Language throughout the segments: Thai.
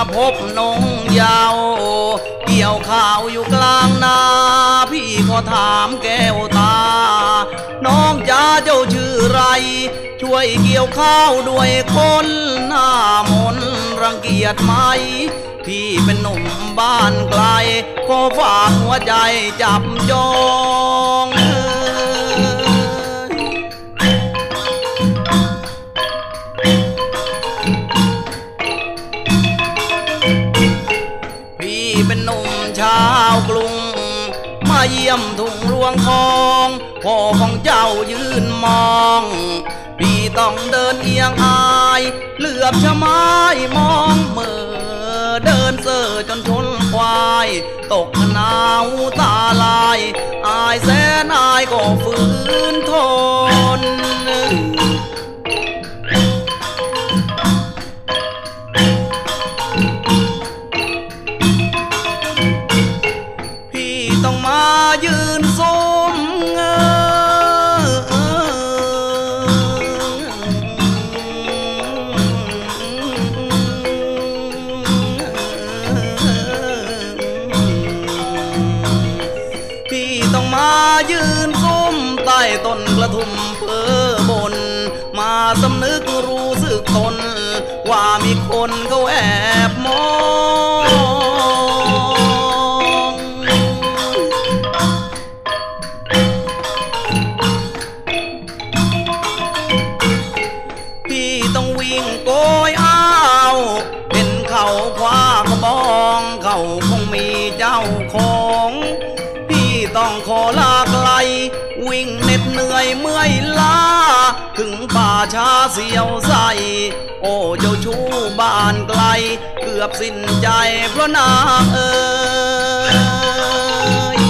พบนงยาวเกี่ยวข้าวอยู่กลางนาพี่ก็ถามแก้วตาน้องจ๋าเจ้าชื่อไรช่วยเกี่ยวข้าวด้วยคนหน้ามนรังเกียจไหมพี่เป็นหนุ่มบ้านไกลขอฝากหัวใจจับจองพี่เป็นหนุ่มชาวกรุงมาเยี่ยมทุ่งรวงทองพ่อของเจ้ายืนมองพี่ต้องเดินเอียงอายเหลือบชะไม้มองเมื่อเดินเซ่อจนชนควายตกหนาวตาลายอายแสนอายก็ฝืนทนพี่ต้องมายืนส้มต้องมายืนซุ่มใต้ต้นกระทุ่มเพ้อบนมาสำนึกรู้สึกตนว่ามีคนเขาแอบมองพี่ต้องวิ่งโกยอ้าวเป็นเขาคว้ากระบองเขาคงมีเจ้าของต้องขอลาไกลวิ่งเหน็ดเหนื่อยเมื่อยล้าถึงป่าช้าเสียวใสโอ้เจ้าชู้บ้านไกลเกือบสิ้นใจเพราะนางเอ๋ย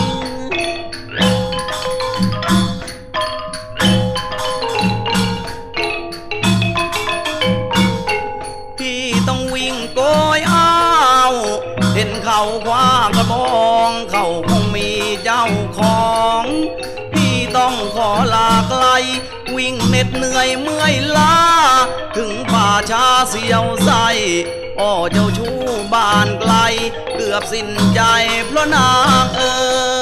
พี่ต้องวิ่งโกยอ้าวเห็นเขาคว้ากระบองเขาคงมีเจ้าของพี่ต้องขอลาไกลวิ่งเหน็ดเหนื่อยเมื่อยล้าถึงป่าช้าเสียวใสโอ้เจ้าชู้บ้านไกลเกือบสิ้นใจเพราะนางเอ๋ย